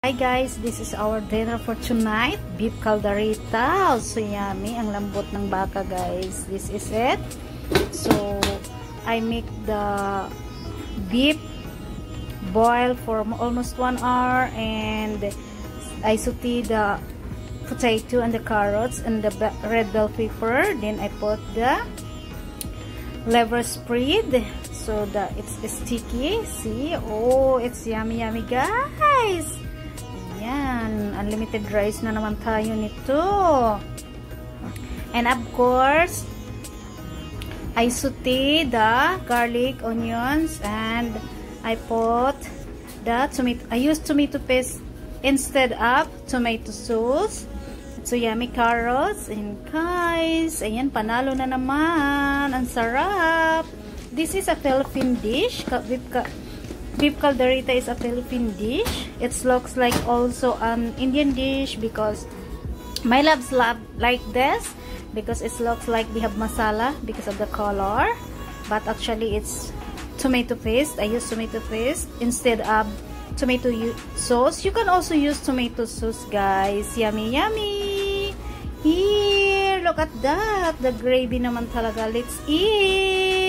Hi guys, this is our dinner for tonight. Beef caldereta. So yummy. Ang lambot ng baka guys. This is it. So I make the beef boil for almost 1 hour, and I saute the potato and the carrots and the red bell pepper. Then I put the liver spread so that it's sticky. See? Oh, it's yummy guys. Yan, unlimited rice na naman tayo nito. And of course, I saute the garlic, onions, and I put the tomato. I use tomato paste instead of tomato sauce. So yummy carrots. And guys, ayan, panalo na naman. Ang sarap. This is a Philippine dish. Beef caldereta is a Philippine dish. It looks like also an Indian dish because my loves love like this because it looks like we have masala because of the color, but actually it's tomato paste. I use tomato paste instead of tomato sauce. You can also use tomato sauce guys. Yummy. Here, look at that. The gravy naman talaga. Let's eat.